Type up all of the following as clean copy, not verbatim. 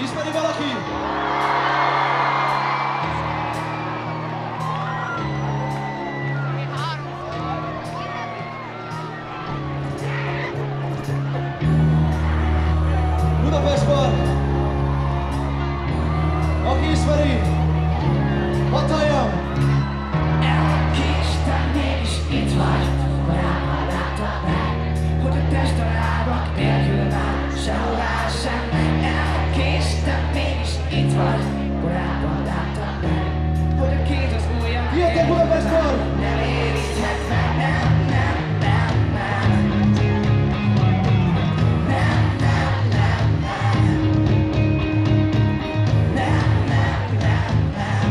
Ismeri valaki? Budapest Park! Aki ismeri, hadd halljam! Elkéstem, mégis itt vagy, korábban láttad meg, hogy a testdarabok nélkül már sehová sem megy. Elkéstem, mégis itt vagy, korábban láttad meg, hogy a két az ujjam Jöttek Budapest Park! nem érinthet meg, nem, nem, nem, nem. Nem, nem, nem, nem. Nem, nem, nem, nem.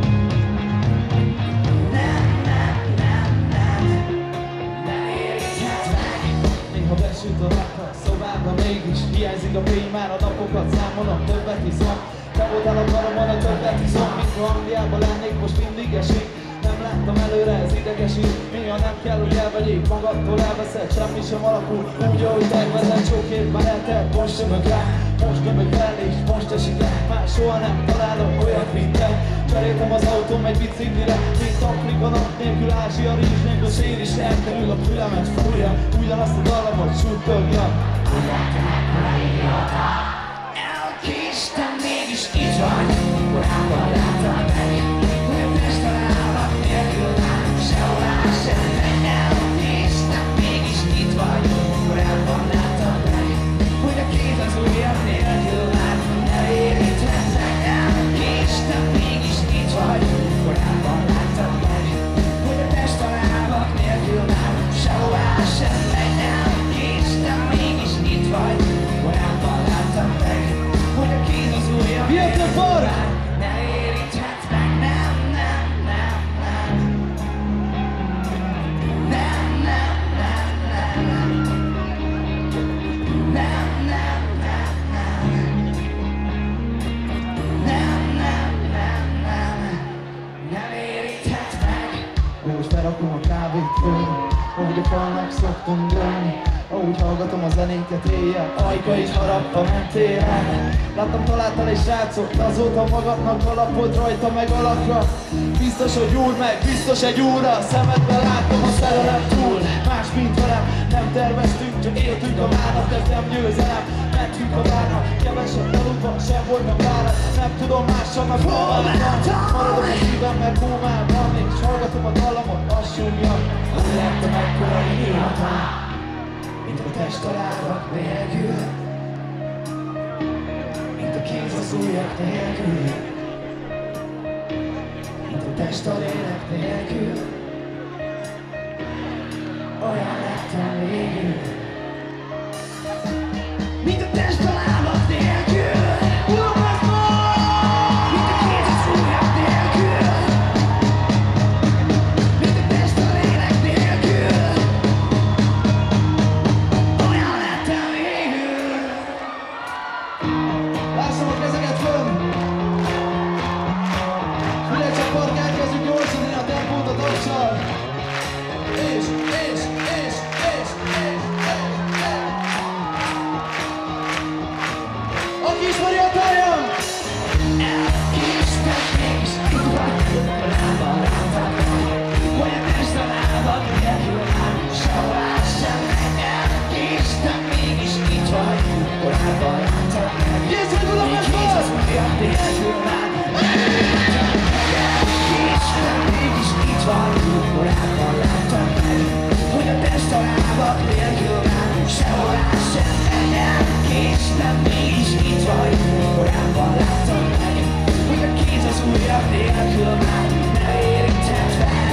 Nem, nem, nem, nem. Nem érinthet meg. Néha besüt a nap a szobába, mégis hiányzik a fény, már a napokat számolom, többet iszom. Te voltál a karomon, a többet iszom, mint ha Angliában lennék, most mindig esik. Nem láttam előre, ez idegesít, néha nem kell, hogy elvegyék, magadtól elveszed, semmi sem alakul úgy, ahogy tervezed, sok év már eltelt, most jövök rá, most jövök el, és most esik le, már soha nem találok olyat, mint te. Cseréltem az autóm egy biciklire, mint Afrika nap nélkül, Ázsia rizs nélkül, szél is elkerül a fülemet, fúrja, ugyanazt a dallamot suttogja. Elkéstem, mégis itt vagy, korábban láttad meg, hogy a testdarabok nélkül már sehová sem megy. Elkéstem, mégis itt vagy, korábban láttad meg, hogy a két az ujjam nélkül már nem érinthet meg. Elkéstem, mégis itt vagy, korábban láttad meg, hogy a testdarabok nélkül már sehová sem megy. Elkéstem, mégis itt vagy, korábban láttad meg, hogy a két az ujjam Jöttek Park! nem érinthet meg, nem, nem, nem, nem. Nem, nem, nem, nem. Nem, nem, nem, nem. Nem, nem, nem, nem. Nem érinthet meg. Most berakom a kávét fölni, ahogy a falnak szoktunk dőlni, ahogy hallgatom a zenéket éjjel, ajka is harapva mentélen. Láttam, találtál egy srácot, azóta magadnak alapod rajta meg alakra. Biztos, hogy úr meg, biztos egy úrra, szemedben látom a szerelem túl. Más, mint velem, nem terveztünk, csak éltünk a várnak, ez nem győzelem. Mentünk a várnak, keveset aludva, sem volt a várat. Nem tudom mással meg próbáltam. Maradok a szívemmel kómában, és hallgatom a dallamot, lassúgja. Az lettem ekkora idióta, mint a testdarabok nélkül, mint a kéz az ujjak nélkül, mint a test a lélek nélkül. Olyan lettem végül, mint a testdarabok nélkül. Mint a kéz az ujjak nélkül, mint a test a lélek nélkül. Olyan lettem végül. Lássam a kezeket fönn! Figyelj csak Park, elkezdjük gyorsítani a tempót a tapsal! És. Aki ismeri, a talljam! Elkéstem, mégis itt vagy, korábban láttad meg, hogy a testdarabok nélkül már sehová sem megy. Elkéstem, mégis itt vagy, korábban láttad meg, Készülj Budapest kéz Park! az ujjam nélkül már nem érintett meg. Elkéstem, mégis itt vagy, korábban láttad meg, hogy a testdarabok nélkül már sehová sem megy. Elkéstem, mégis itt vagy, korábban láttad meg, hogy a kéz az ujjam nélkül már nem érintett meg.